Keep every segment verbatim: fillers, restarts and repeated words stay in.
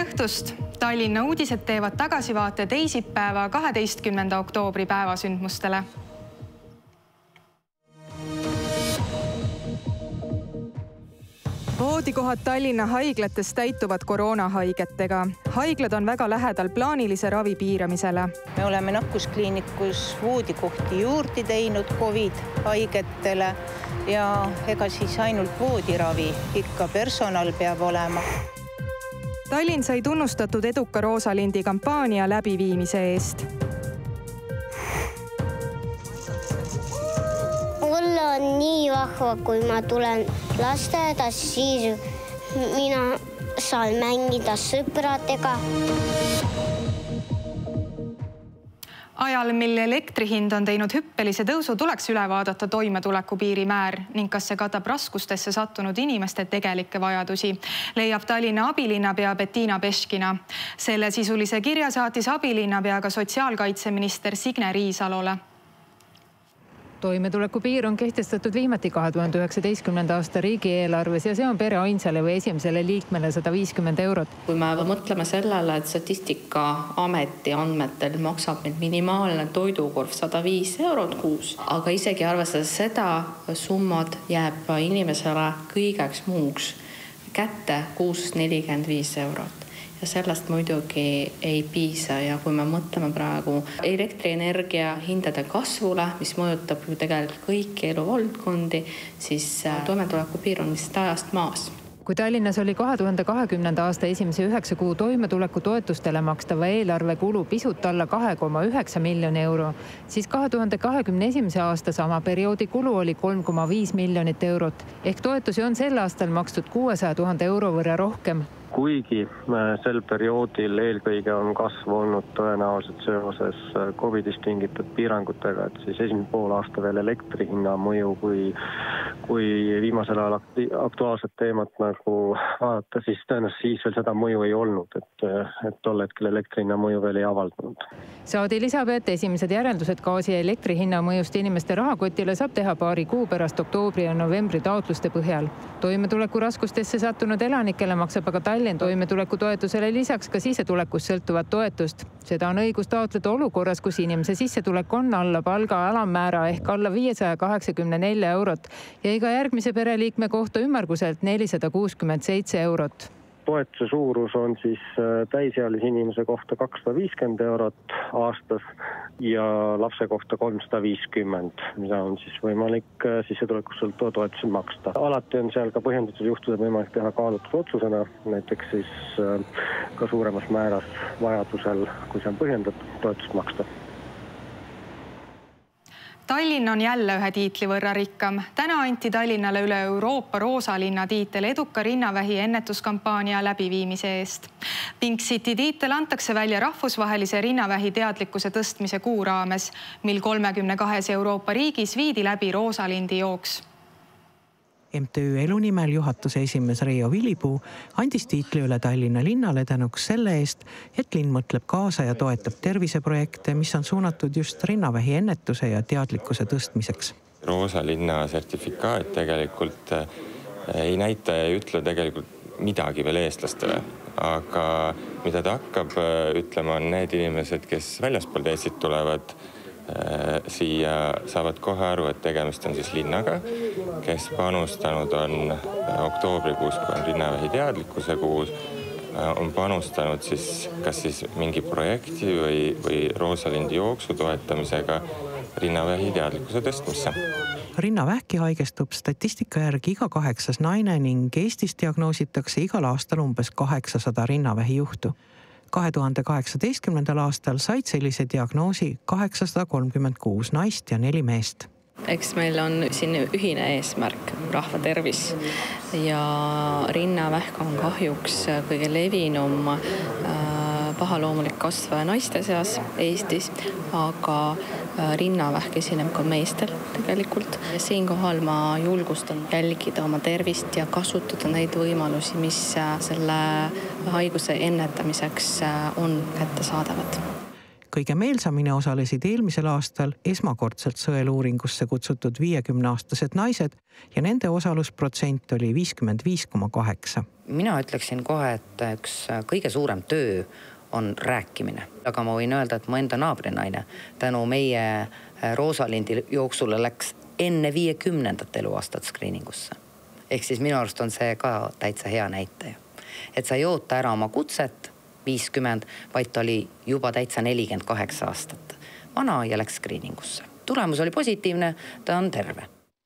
õhtust! Tallinna uudised teevad tagasivaate teisipäeva kaheteistkümnenda oktoobri päevasündmustele. Voodikohad Tallinna haiglates täituvad koroonahaigetega. Haiglad on väga lähedal plaanilise ravi piiramisele. Me oleme nakkuskliinikus voodikohti juurde teinud COVID-haigetele ja ega siis ainult voodiravi, ikka personal peab olema. Tallinn sai tunnustatud eduka Roosalindi kampaania läbiviimise eest. Mulle on nii vahva, kui ma tulen lasteaidas, siis mina saan mängida sõpradega. Ajal, mil elektrihind on teinud hüppelise tõusu, tuleks üle vaadata toimetuleku piirimäär ning kas see katab raskustesse sattunud inimeste tegelikke vajadusi, leiab Tallinna abilinnapea Bettina Beškina. Selle sisulise kirja saatis abilinnapea ka sotsiaalkaitseminister Signe Riisalole. Toimetuleku piir on kehtestatud viimati kahe tuhande üheksateistkümnenda aasta riigieelarves ja see on pere ainsale või esimesele liikmele sada viiskümmend eurot. Kui me mõtleme sellele, et Statistikaameti andmetel maksab meil minimaalne toidukorv sada viis eurot kuus, aga isegi arvestades seda summad jääb inimesele kõigeks muuks kätte kuus nelikümmend viis eurot. Ja sellest muidugi ei piisa ja kui me mõtleme praegu elektrienergia hindade kasvule, mis mõjutab ju tegelikult kõiki eluvaldkondi, siis toimetuleku piir on lihtsalt ajast maas. Kui Tallinnas oli kahe tuhande kahekümnenda aasta esimese üheksa kuu toimetuleku toetustele makstava eelarve kulu pisut alla kahe koma üheksa miljoni euro, siis kahe tuhande kahekümne esimese aasta sama perioodi kulu oli kolm koma viis miljonit eurot. Ehk toetusi on sel aastal makstud kuuesaja tuhande euro võrra rohkem. Kuigi sel perioodil eelkõige on kasv olnud tõenäoliselt seoses COVIDist tingitud piirangutega, et siis esimene pool aasta veel elektrihinna mõju, kui, kui viimasel ajal aktuaalset teemat nagu vaadata, siis tõenäoliselt siis veel seda mõju ei olnud, et, et tol hetkel elektrihinna mõju veel ei avaldanud. Saadi lisab, et esimesed järeldused gaasi ja elektrihinna mõjust inimeste rahakotile saab teha paari kuu pärast oktoobri ja novembri taotluste põhjal. Toimetuleku raskustesse sattunud elanikele maksab aga Tallinn toimetuleku toetusele lisaks ka sissetulekust sõltuvat toetust. Seda on õigus taotleda olukorras, kus inimese sissetulek on alla palga alammäära ehk alla viiesaja kaheksakümne nelja eurot ja iga järgmise pereliikme kohta ümmarguselt nelisada kuuskümmend seitse eurot. Toetuse suurus on siis täisealise inimese kohta kakssada viiskümmend eurot aastas ja lapse kohta kolmsada viiskümmend, mida on siis võimalik sissetulekust sõltuva toetuse maksta. Alati on seal ka põhjendatud juhtude võimalik teha kaalutud otsusena, näiteks siis ka suuremas määras vajadusel, kui see on põhjendatud, toetust maksta. Tallinn on jälle ühe tiitli võrra rikkam. Täna anti Tallinnale üle Euroopa Roosalinna tiitel eduka rinnavähi ennetuskampaania läbiviimise eest. Pink City tiitel antakse välja rahvusvahelise rinnavähi teadlikkuse tõstmise kuu raames, mil kolmekümne kahes Euroopa riigis viidi läbi Roosalindi jooks. M T Ü Elu nimel juhatuse esimees Reijo Vilipuu andis tiitli üle Tallinna linnale tänuks selle eest, et linn mõtleb kaasa ja toetab terviseprojekte, mis on suunatud just rinnavähi ennetuse ja teadlikkuse tõstmiseks. Roosalinna sertifikaat tegelikult ei näita ja ei ütle tegelikult midagi veel eestlastele, aga mida ta hakkab ütlema on need inimesed, kes väljaspool Eestit tulevad, siia saavad kohe aru, et tegemist on siis linnaga, kes panustanud on oktoobrikuus, kui on rinnavähi teadlikkuse kuus, on panustanud siis kas siis mingi projekti või, või Roosalindi jooksu toetamisega rinnavähi teadlikkuse tõstmisse. Rinnavähki haigestub statistika järgi iga kaheksas naine ning Eestis diagnoositakse igal aastal umbes kaheksasada rinnavähi juhtu. kahe tuhande kaheksateistkümnendal aastal said sellise diagnoosi kaheksasada kolmkümmend kuus naist ja neli meest. Eks meil on siin ühine eesmärk, rahva tervis ja rinnavähk on kahjuks kõige levinum pahaloomulik kasvaja naiste seas Eestis, aga rinnavähk esineb ka meestel tegelikult. Siinkohal ma julgustan jälgida oma tervist ja kasutada neid võimalusi, mis selle haiguse ennetamiseks on kättesaadavad. kõige meelsamini osalesid eelmisel aastal esmakordselt sõeluuringusse kutsutud viiekümneaastased naised ja nende osalusprotsent oli viiskümmend viis koma kaheksa. Mina ütleksin kohe, et üks kõige suurem töö on rääkimine. Aga ma võin öelda, et mu enda naabrinaine tänu meie Roosalindi jooksule läks enne viiekümnendat eluaastat skriiningusse. Ehk siis minu arust on see ka täitsa hea näitaja. Et sa ei oota ära oma kutset viiskümmend, vaid ta oli juba täitsa nelikümmend kaheksa aastat vana ja läks skriiningusse. Tulemus oli positiivne, ta on terve.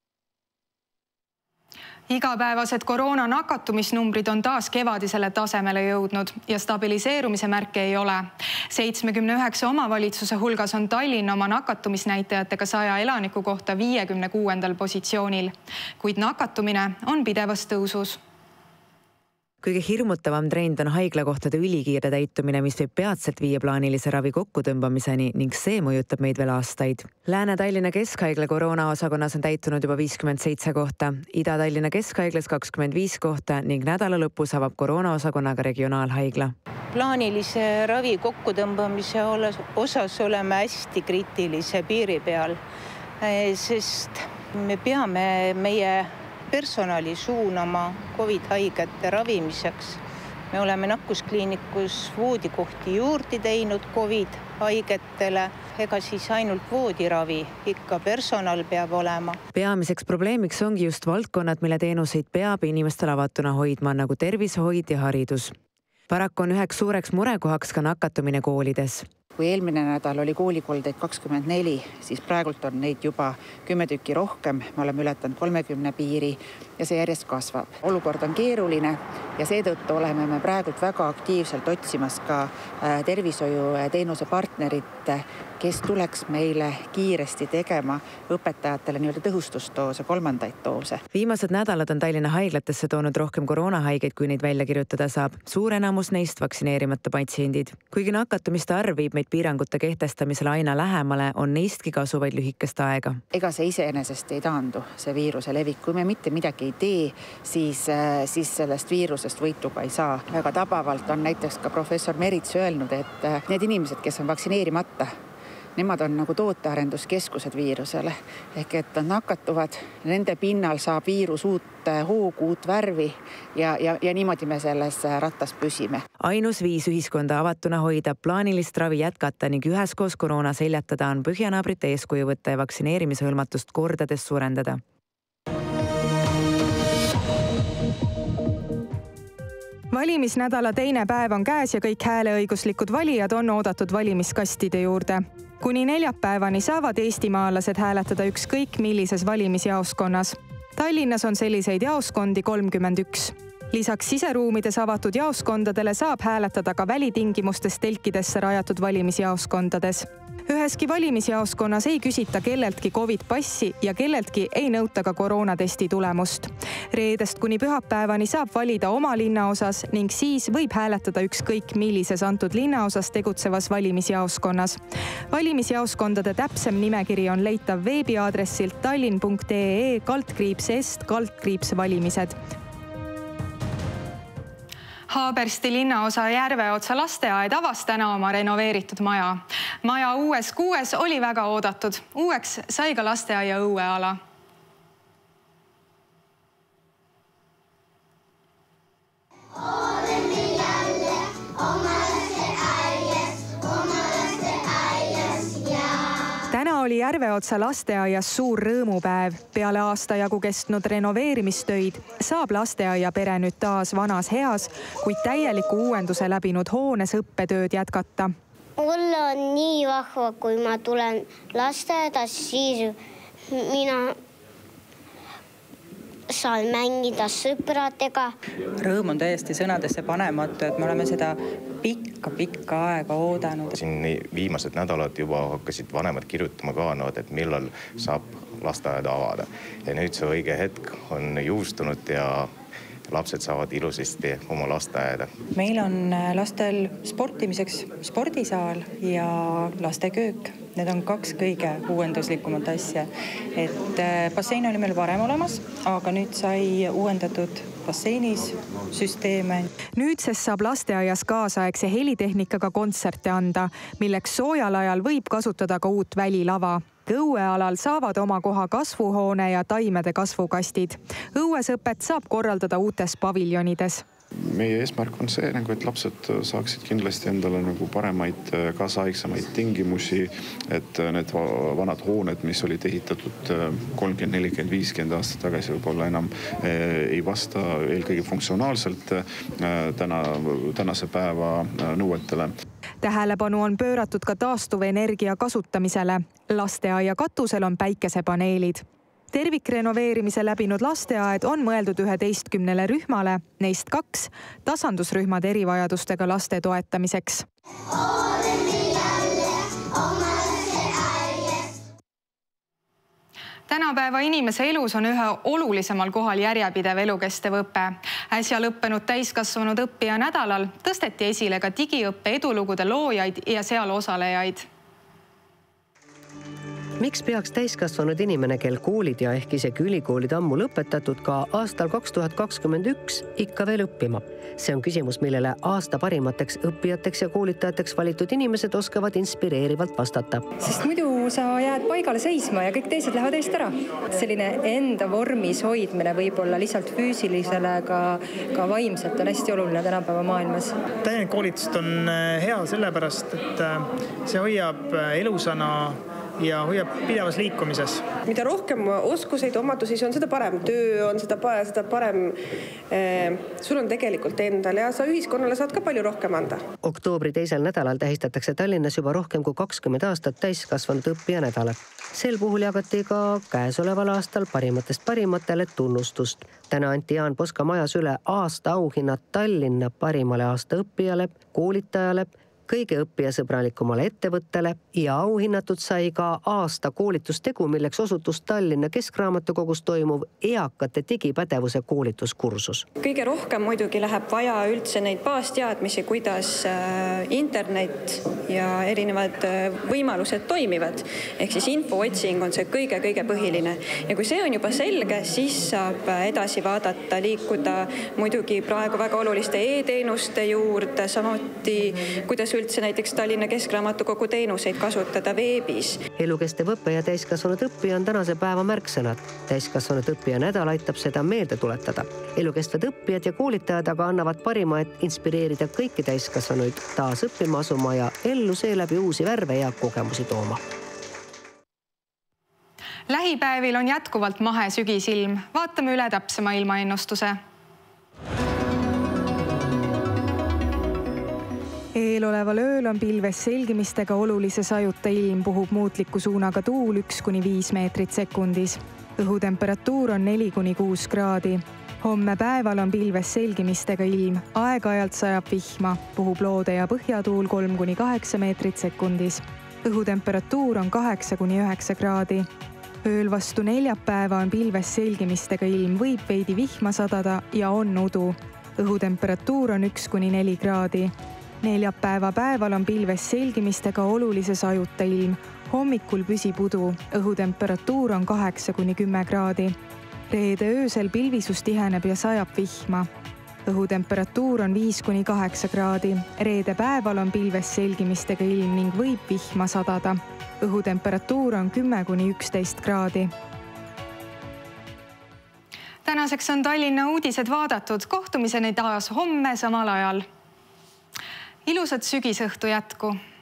Igapäevased koroona nakatumisnumbrid on taas kevadisele tasemele jõudnud ja stabiliseerumise märke ei ole. seitsmekümne üheksa omavalitsuse hulgas on Tallinn oma nakatumisnäitajatega saja elaniku kohta viiekümne kuuendal positsioonil, kuid nakatumine on pidevas tõusus. Kõige hirmutavam trend on haiglakohtade ülikiire täitumine, mis võib peatselt viia plaanilise ravi kokkutõmbamiseni ning see mõjutab meid veel aastaid. Lääne-Tallinna Keskhaigla koroonaosakonnas on täitunud juba viiskümmend seitse kohta, Ida-Tallinna Keskhaiglas kakskümmend viis kohta ning nädala lõpus avab koroonaosakonnaga regionaalhaigla. Plaanilise ravi kokkutõmbamise osas oleme hästi kriitilise piiri peal, sest me peame meie personali suunama COVID-haigete ravimiseks. Me oleme nakkuskliinikus voodikohti juurde teinud COVID-haigetele, ega siis ainult voodiravi, ikka personal peab olema. Peamiseks probleemiks ongi just valdkonnad, mille teenuseid peab inimestel avatuna hoidma, nagu tervishoid ja haridus. Paraku on üheks suureks murekohaks ka nakatumine koolides. Kui eelmine nädal oli koolikoldeid kakskümmend neli, siis praegult on neid juba kümme tükki rohkem. Me oleme ületanud kolmekümne piiri ja see järjest kasvab. Olukord on keeruline ja seetõttu oleme me praegult väga aktiivselt otsimas ka tervishoiuteenuse partnerit, kes tuleks meile kiiresti tegema õpetajatele nii-öelda tõhustusdoose, kolmandaid doose. Viimased nädalad on Tallinna haiglatesse toonud rohkem koroonahaigeid, kui neid välja kirjutada saab. Suur enamus neist vaktsineerimata patsiendid. Kuigi nakatumiste arv viib meid piirangute kehtestamisele aina lähemale, on neistki kasu vaid lühikest aega. Ega see iseenesest ei taandu, see viiruse levik. Kui me mitte midagi ei tee, siis, siis sellest viirusest võitu ka ei saa. Väga tabavalt on näiteks ka professor Merits öelnud, et need inimesed, kes on vaktsineerimata, nemad on nagu tootearenduskeskused viirusele. Ehk et nad nakatuvad, nende pinnal saab viirus uut hoogu, uut värvi ja, ja, ja niimoodi me selles rattas püsime. Ainus viis ühiskonda avatuna hoida, plaanilist ravi jätkata ning üheskoos koroona seljatada on põhjanaabrite eeskuju võtta ja vaktsineerimise hõlmatust kordades suurendada. Valimisnädala teine päev on käes ja kõik hääleõiguslikud valijad on oodatud valimiskastide juurde. Kuni neljapäevani saavad eestimaalased hääletada ükskõik millises valimisjaoskonnas. Tallinnas on selliseid jaoskondi kolmkümmend üks. Lisaks siseruumides avatud jaoskondadele saab hääletada ka välitingimustes telkidesse rajatud valimisjaoskondades. Üheski valimisjaoskonnas ei küsita kelleltki COVID-passi ja kelleltki ei nõuta ka koroonatesti tulemust. Reedest kuni pühapäevani saab valida oma linnaosas ning siis võib hääletada ükskõik millises antud linnaosas tegutsevas valimisjaoskonnas. Valimisjaoskondade täpsem nimekiri on leitav veebiaadressilt tallinn punkt ee kaldkriips est kaldkriips valimised. Haabersti linnaosa Järveotsa lasteaed avas täna oma renoveeritud maja. Maja uues kuues oli väga oodatud. Uueks sai ka lasteaia õueala. Täna oli Järveotsa lasteaias suur rõõmupäev. Peale aasta jagu kestnud renoveerimistöid saab lasteaia pere nüüd taas vanas heas, kuid täieliku uuenduse läbinud hoones õppetööd jätkata. Mulle on nii vahva, kui ma tulen lasteaeda, siis mina saan mängida sõpradega. Rõõm on täiesti sõnadesse panematu, et me oleme seda pikka-pikka aega oodanud. Siin viimased nädalad juba hakkasid vanemad kirjutama ka, et millal saab lasteaeda avada. Ja nüüd see õige hetk on juustunud ja lapsed saavad ilusasti oma lasteaeda. Meil on lastel sportimiseks spordisaal ja lasteköök. Need on kaks kõige uuenduslikumat asja. Et bassein oli meil varem olemas, aga nüüd sai uuendatud basseinis süsteeme. Nüüdsest saab lasteaias kaasaegse helitehnikaga kontserte anda, milleks soojal ajal võib kasutada ka uut välilava. Õuealal saavad oma koha kasvuhoone ja taimede kasvukastid. Õuesõpet saab korraldada uutes paviljonides. Meie eesmärk on see, et lapsed saaksid kindlasti endale paremaid kaasaegsemaid tingimusi, et need vanad hooned, mis olid ehitatud kolmkümmend, nelikümmend, viiskümmend aastat tagasi võib-olla enam ei vasta eelkõige funktsionaalselt täna, tänase päeva nõuetele. Tähelepanu on pööratud ka taastuvenergia kasutamisele. Lasteaia katusel on päikesepaneelid. Tervikrenoveerimise läbinud lasteaed on mõeldud üheteistkümnele rühmale, neist kaks tasandusrühmad erivajadustega laste toetamiseks. Tänapäeva inimese elus on ühe olulisemal kohal järjepidev elukestev õpe. Äsja lõppenud täiskasvanud õppija nädalal tõsteti esile ka digiõppe edulugude loojaid ja seal osalejaid. Miks peaks täiskasvanud inimene, kel koolid ja ehk isegi ülikoolid ammu lõpetatud ka aastal kaks tuhat kakskümmend üks ikka veel õppima? See on küsimus, millele aasta parimateks õppijateks ja koolitajateks valitud inimesed oskavad inspireerivalt vastata. Sest muidu sa jääd paigale seisma ja kõik teised lähevad eest ära. Selline enda vormis hoidmine võib-olla lihtsalt füüsilisele, ka, ka vaimselt on hästi oluline tänapäeva maailmas. Täielik koolitust on hea sellepärast, et see hoiab elusana ja hoiab pidevas liikumises. Mida rohkem oskuseid, omadusi on, seda parem töö on, seda parem, seda parem eh, sul on tegelikult endal ja sa ühiskonnale saad ka palju rohkem anda. Oktoobri teisel nädalal tähistatakse Tallinnas juba rohkem kui kakskümmend aastat täiskasvanud õppija nädala. Sel puhul jagati ka käesoleval aastal parimatest parimatele tunnustust. Täna anti Jaan Poska majas üle aasta auhinnad Tallinna parimale aasta õppijale, koolitajale, kõige õppijasõbralikumale ettevõttele ja auhinnatud sai ka aasta koolitustegu, milleks osutus Tallinna Keskraamatukogus toimuv eakate digipädevuse koolituskursus. Kõige rohkem muidugi läheb vaja üldse neid baasteadmisi, kuidas internet ja erinevad võimalused toimivad. Ehk siis infootsing on see kõige-kõige põhiline. Ja kui see on juba selge, siis saab edasi vaadata, liikuda muidugi praegu väga oluliste e-teenuste juurde, samuti kuidas üldse näiteks Tallinna Keskraamatukogu teenuseid kasutada veebis. Elukestev õppe ja täiskasvanud õppija on tänase päeva märksõnad. Täiskasvanud õppija nädal aitab seda meelde tuletada. Elukestvad õppijad ja koolitajad aga annavad parima, et inspireerida kõiki täiskasvanuid taas õppima asuma ja ellu seeläbi uusi värve ja kogemusi tooma. Lähipäevil on jätkuvalt mahe sügisilm. Vaatame üle täpsema ilmaennustuse. Eeloleval ööl on pilves selgimistega olulise sajuta ilm, puhub muutliku suunaga tuul üks kuni viis meetrit sekundis. Õhutemperatuur on neli kuni kuus kraadi. Homme päeval on pilves selgimistega ilm, aeg-ajalt sajab vihma, puhub loode ja põhjatuul kolm kuni kaheksa meetrit sekundis. Õhutemperatuur on kaheksa kuni üheksa kraadi. Ööl vastu neljapäeva on pilves selgimistega ilm, võib veidi vihma sadada ja on udu. Õhutemperatuur on üks kuni neli kraadi. Neljapäeva päeval on pilves selgimistega olulise sajuta ilm. Hommikul püsib udu. Õhutemperatuur on kaheksa kuni kümme kraadi. Reede öösel pilvisus tiheneb ja sajab vihma. Õhutemperatuur on viis kuni kaheksa kraadi. Reede päeval on pilves selgimistega ilm ning võib vihma sadada. Õhutemperatuur on kümme kuni üksteist kraadi. Tänaseks on Tallinna uudised vaadatud. Kohtumiseni taas homme samal ajal. Ilusat sügisõhtu jätku!